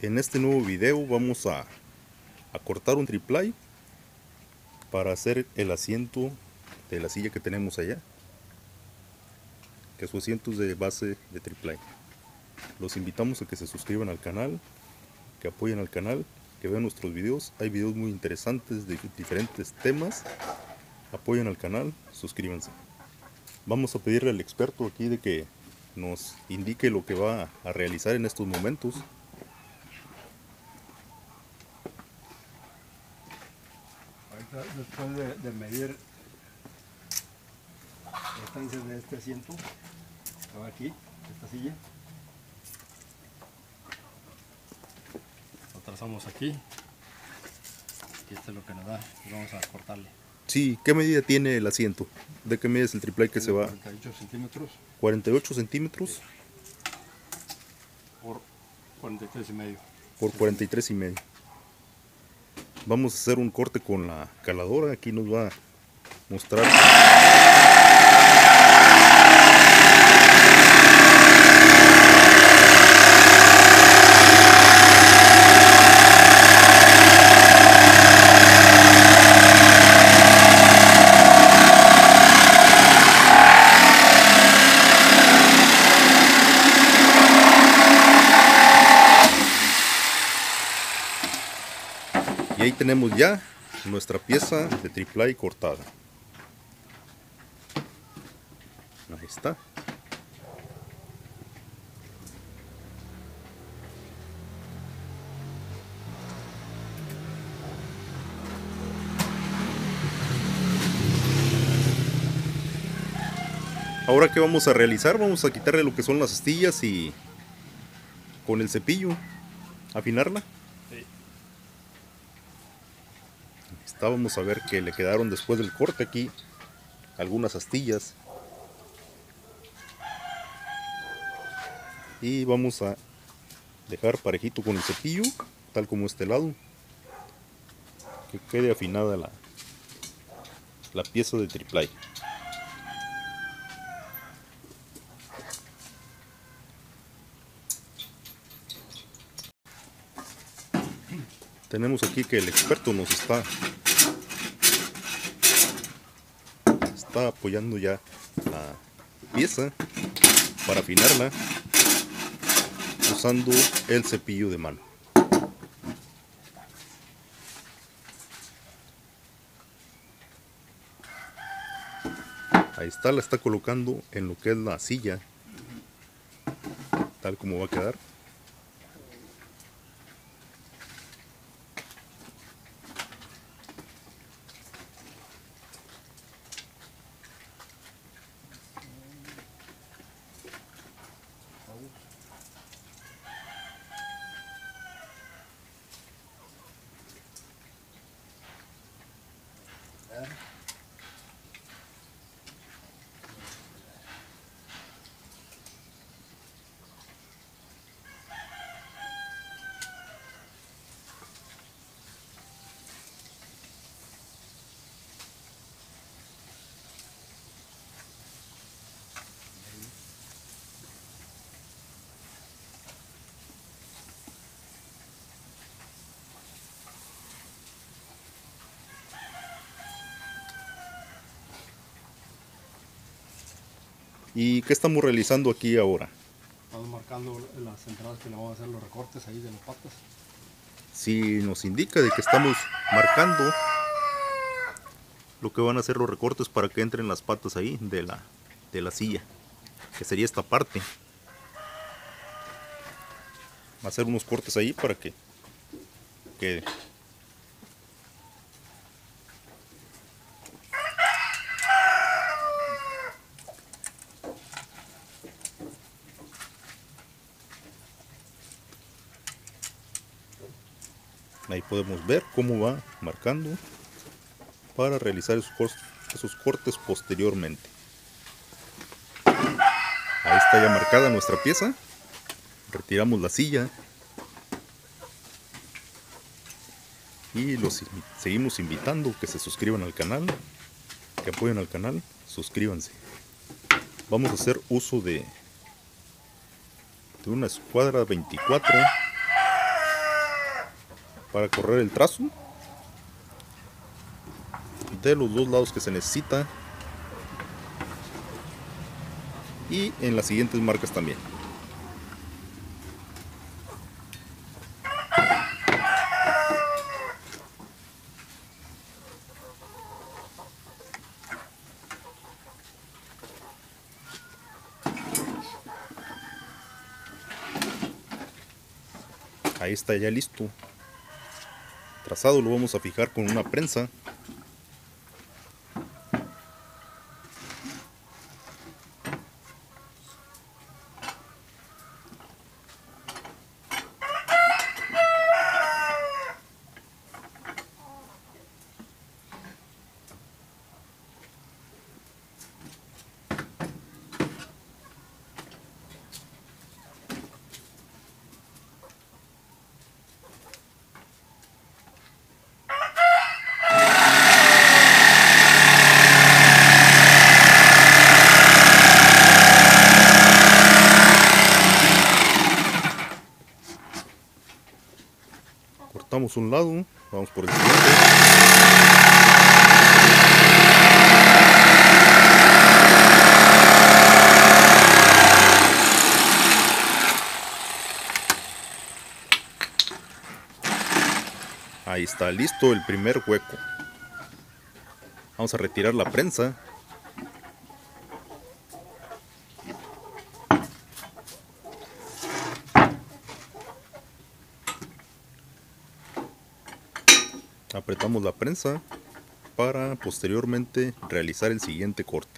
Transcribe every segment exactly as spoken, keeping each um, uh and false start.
En este nuevo video vamos a, a cortar un triplay para hacer el asiento de la silla que tenemos allá, que su asiento es de base de triplay. Los invitamos a que se suscriban al canal, que apoyen al canal, que vean nuestros videos. Hay videos muy interesantes de diferentes temas. Apoyen al canal, suscríbanse. Vamos a pedirle al experto aquí de que nos indique lo que va a realizar en estos momentos. Ahorita, después de, de medir la distancia de este asiento, que va aquí, esta silla, lo trazamos aquí, y esto es lo que nos da, y vamos a cortarle. Sí, ¿qué medida tiene el asiento? ¿De qué medida es el triplay que Tiene se va? cuarenta y ocho centímetros cuarenta y ocho centímetros por cuarenta y tres y medio. por cuarenta y tres y medio. Vamos a hacer un corte con la caladora. Aquí nos va a mostrar. Y ahí tenemos ya nuestra pieza de triplay cortada. Ahí está. Ahora, ¿qué vamos a realizar? Vamos a quitarle lo que son las astillas y con el cepillo afinarla. Sí. Está, vamos a ver que le quedaron después del corte aquí algunas astillas. Y vamos a dejar parejito con el cepillo, tal como este lado, que quede afinada la, la pieza de triplay. Tenemos aquí que el experto nos está está apoyando ya la pieza para afinarla usando el cepillo de mano. Ahí está, la está colocando en lo que es la silla, tal como va a quedar. ¿Y qué estamos realizando aquí ahora? Estamos marcando las entradas que le vamos a hacer los recortes ahí de las patas. Si nos indica de que estamos marcando lo que van a ser los recortes para que entren las patas ahí de la, de la silla, que sería esta parte. Va a hacer unos cortes ahí para que quede. Ahí podemos ver cómo va marcando para realizar esos cortes, esos cortes posteriormente. Ahí está ya marcada nuestra pieza. Retiramos la silla y los seguimos invitando que se suscriban al canal, que apoyen al canal, suscríbanse. Vamos a hacer uso de, de una escuadra veinticuatro para correr el trazo de los dos lados que se necesita, y en las siguientes marcas también. Ahí está ya listo. Trazado lo vamos a fijar con una prensa. Cortamos un lado, vamos por el siguiente. Ahí está listo el primer hueco. Vamos a retirar la prensa. Apretamos la prensa para posteriormente realizar el siguiente corte.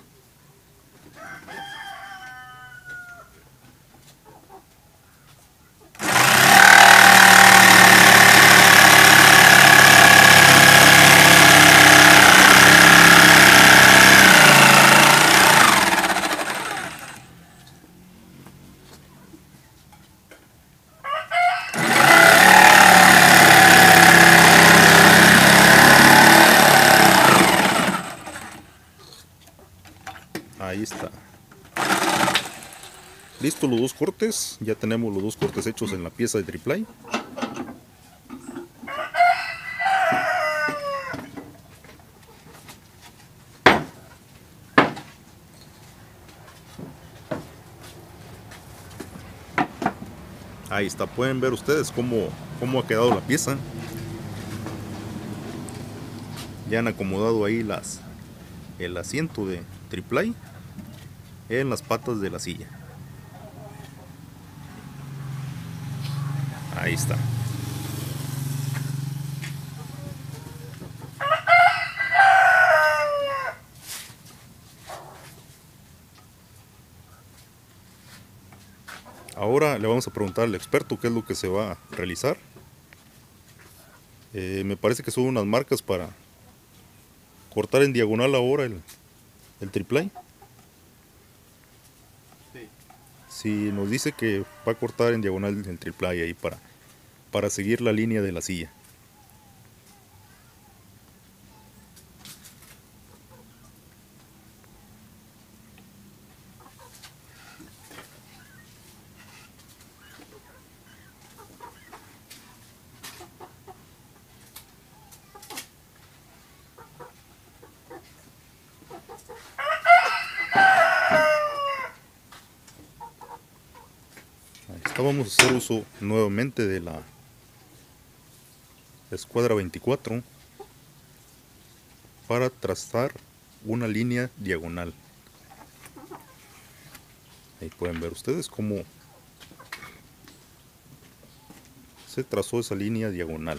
Ahí está. Listo los dos cortes. Ya tenemos los dos cortes hechos en la pieza de triplay. Ahí está, pueden ver ustedes cómo, cómo ha quedado la pieza. Ya han acomodado ahí las, el asiento de triplay en las patas de la silla. Ahí está. Ahora le vamos a preguntar al experto qué es lo que se va a realizar. Eh, me parece que son unas marcas para cortar en diagonal ahora el, el triplay. Sí. Si nos dice que va a cortar en diagonal el triplay ahí para, para seguir la línea de la silla. Vamos a hacer uso nuevamente de la escuadra veinticuatro para trazar una línea diagonal. Ahí pueden ver ustedes cómo se trazó esa línea diagonal.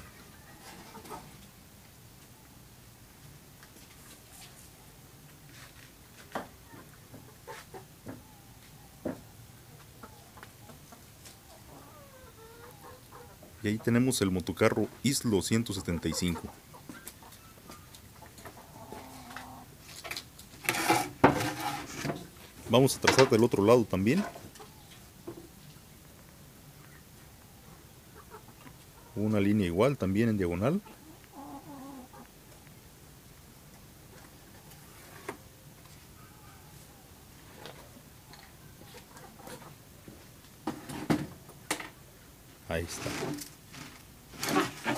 Y ahí tenemos el motocarro Islo ciento setenta y cinco. Vamos a trazar del otro lado también. Una línea igual también en diagonal. Ahí está.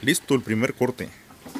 Listo el primer corte.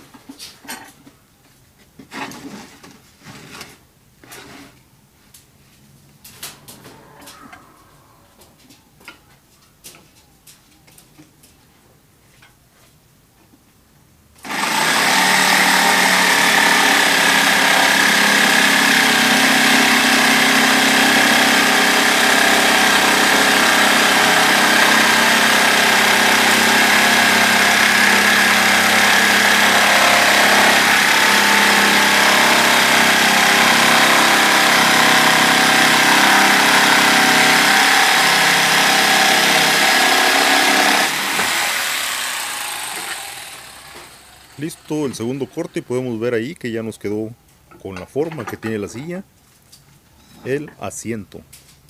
Listo el segundo corte y podemos ver ahí que ya nos quedó con la forma que tiene la silla el asiento.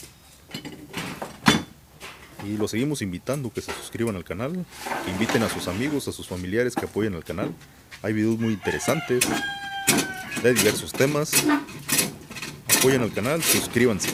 Y los seguimos invitando que se suscriban al canal, que inviten a sus amigos, a sus familiares que apoyen al canal. Hay videos muy interesantes de diversos temas. Apoyen al canal, suscríbanse.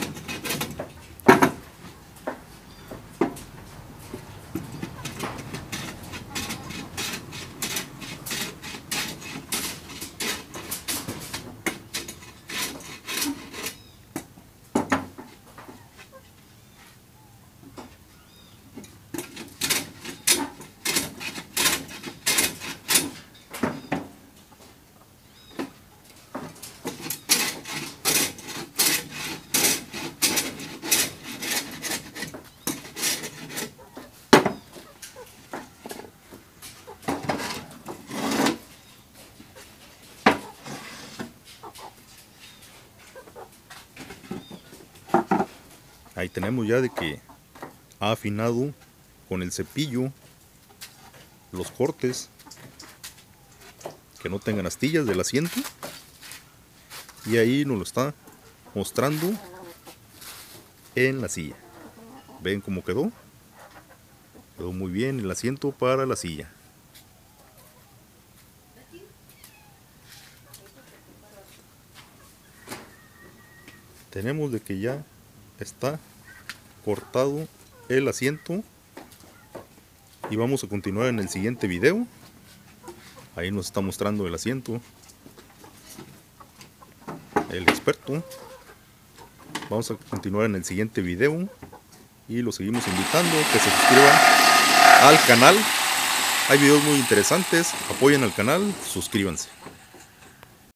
Ahí tenemos ya de que ha afinado con el cepillo los cortes que no tengan astillas del asiento, y ahí nos lo está mostrando en la silla. Ven cómo quedó. Quedó muy bien el asiento para la silla. Tenemos de que ya está cortado el asiento y vamos a continuar en el siguiente video. Ahí nos está mostrando el asiento el experto. Vamos a continuar en el siguiente video y los seguimos invitando que se suscriban al canal. Hay videos muy interesantes, apoyen al canal, suscríbanse.